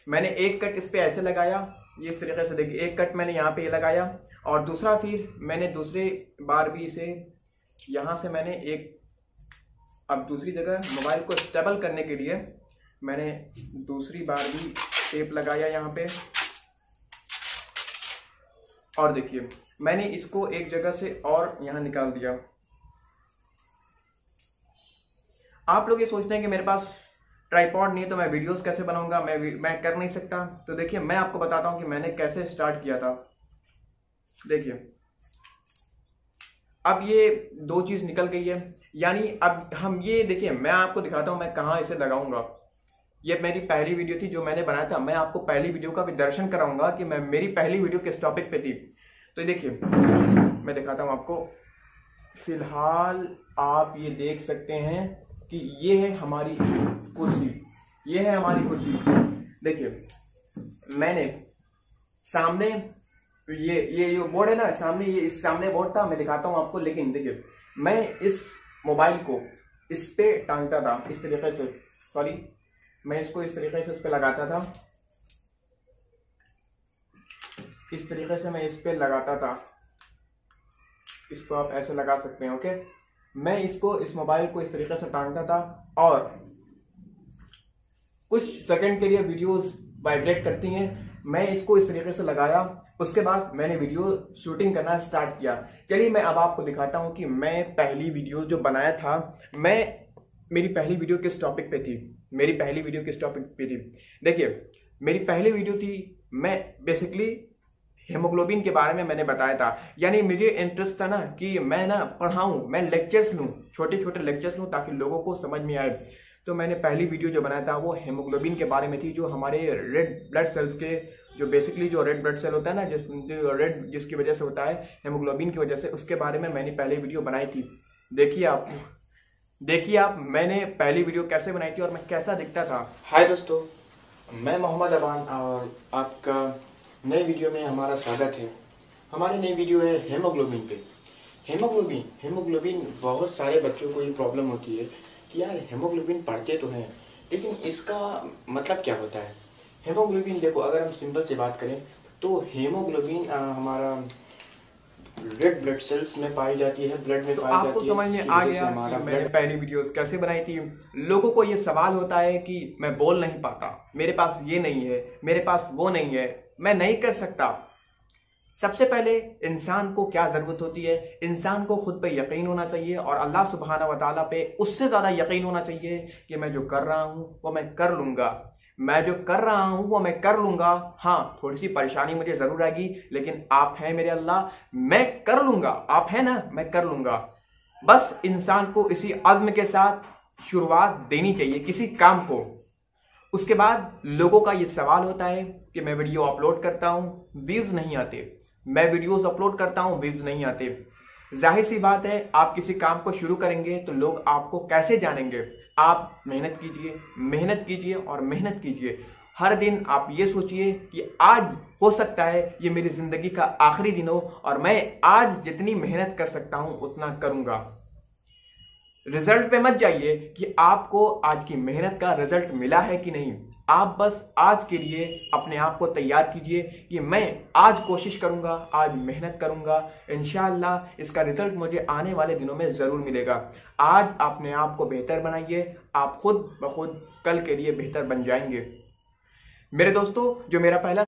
मैंने एक कट इस पे ऐसे लगाया, ये इस तरीके से देखिए, एक कट मैंने यहाँ पे लगाया और दूसरा फिर मैंने दूसरे बार भी इसे यहाँ से मैंने एक, अब दूसरी जगह मोबाइल को स्टेबल करने के लिए मैंने दूसरी बार भी टेप लगाया यहाँ पे। और देखिए मैंने इसको एक जगह से और यहाँ निकाल दिया। आप लोग ये सोचते हैं कि मेरे पास ट्राइपॉड नहीं है तो मैं वीडियोस कैसे बनाऊंगा, मैं कर नहीं सकता। तो देखिए मैं आपको बताता हूं कि मैंने कैसे स्टार्ट किया था। देखिए अब ये दो चीज निकल गई है, यानी अब हम ये देखिए मैं आपको दिखाता हूं मैं कहां इसे लगाऊंगा। ये मेरी पहली वीडियो थी जो मैंने बनाया था। मैं आपको पहली वीडियो का भी दर्शन कराऊंगा कि मैं मेरी पहली वीडियो किस टॉपिक पे थी। तो देखिए मैं दिखाता हूं आपको। फिलहाल आप ये देख सकते हैं कि ये है हमारी कुर्सी, ये है हमारी कुर्सी। देखिए मैंने सामने ये जो बोर्ड है ना, सामने ये इस सामने बोर्ड था, मैं दिखाता हूं आपको। लेकिन देखिए मैं इस मोबाइल को इस पे टांगता था इस तरीके से, सॉरी मैं इसको इस तरीके से इस पे लगाता था, इस तरीके से मैं इस पे लगाता था। इसको आप ऐसे लगा सकते हैं, ओके। मैं इसको इस मोबाइल को इस तरीके से टांगता था और कुछ सेकंड के लिए वीडियोस वाइब्रेट करती हैं। मैं इसको इस तरीके से लगाया, उसके बाद मैंने वीडियो शूटिंग करना स्टार्ट किया। चलिए मैं अब आपको दिखाता हूं कि मैं पहली वीडियो जो बनाया था, मेरी पहली वीडियो किस टॉपिक पे थी। मेरी पहली वीडियो किस टॉपिक पे थी, देखिए मेरी पहली वीडियो थी, मैं बेसिकली हेमोग्लोबिन के बारे में मैंने बताया था। यानी मुझे इंटरेस्ट था ना कि मैं ना पढ़ाऊं, मैं लेक्चर्स लूं, छोटे छोटे लेक्चर्स लूं ताकि लोगों को समझ में आए। तो मैंने पहली वीडियो जो बनाया था वो हेमोग्लोबिन के बारे में थी, जो हमारे रेड ब्लड सेल्स के, जो बेसिकली जो रेड ब्लड सेल होता है ना, जो रेड जिसकी वजह से होता है हेमोग्लोबिन की वजह से, उसके बारे में मैंने पहली वीडियो बनाई थी। देखिए आप मैंने पहली वीडियो कैसे बनाई थी और मैं कैसा दिखता था। हाय दोस्तों, मैं मोहम्मद अबान और आपका नई वीडियो में हमारा स्वागत है। हमारी नई वीडियो है हेमोग्लोबिन पे। हेमोग्लोबिन बहुत सारे बच्चों को ये प्रॉब्लम होती है कि यार हेमोग्लोबिन पढ़ते तो हैं लेकिन इसका मतलब क्या होता है। हेमोग्लोबिन देखो, अगर हम सिंपल से बात करें तो हेमोग्लोबिन हमारा रेड ब्लड सेल्स में पाई जाती है, ब्लड में तो पाई जाती है। आपको समझ में आ गया कि मैंने पहली वीडियोस कैसे बनाई थी। लोगों को ये सवाल होता है कि मैं बोल नहीं पाता, मेरे पास ये नहीं है, मेरे पास वो नहीं है, मैं नहीं कर सकता। सबसे पहले इंसान को क्या जरूरत होती है, इंसान को खुद पे यकीन होना चाहिए और अल्लाह सुब्हाना व तआला पे उससे ज्यादा यकीन होना चाहिए कि मैं जो कर रहा हूं वो मैं कर लूंगा, मैं जो कर रहा हूं वो मैं कर लूंगा। हाँ थोड़ी सी परेशानी मुझे जरूर आएगी, लेकिन आप हैं मेरे अल्लाह, मैं कर लूंगा। आप हैं ना, मैं कर लूंगा। बस इंसान को इसी अज़्म के साथ शुरुआत देनी चाहिए किसी काम को। उसके बाद लोगों का ये सवाल होता है कि मैं वीडियो अपलोड करता हूं, व्यूज नहीं आते, मैं वीडियोस अपलोड करता हूं, व्यूज नहीं आते। जाहिर सी बात है, आप किसी काम को शुरू करेंगे तो लोग आपको कैसे जानेंगे। आप मेहनत कीजिए, मेहनत कीजिए और मेहनत कीजिए। हर दिन आप ये सोचिए कि आज हो सकता है ये मेरी जिंदगी का आखिरी दिन हो और मैं आज जितनी मेहनत कर सकता हूं उतना करूंगा। रिजल्ट पे मत जाइए कि आपको आज की मेहनत का रिजल्ट मिला है कि नहीं। आप बस आज के लिए अपने आप को तैयार कीजिए कि मैं आज कोशिश करूंगा, आज मेहनत करूंगा, इंशाअल्लाह इसका रिजल्ट मुझे आने वाले दिनों में जरूर मिलेगा। आज अपने आप को बेहतर बनाइए, आप खुद ब खुद कल के लिए बेहतर बन जाएंगे। मेरे दोस्तों, जो मेरा पहला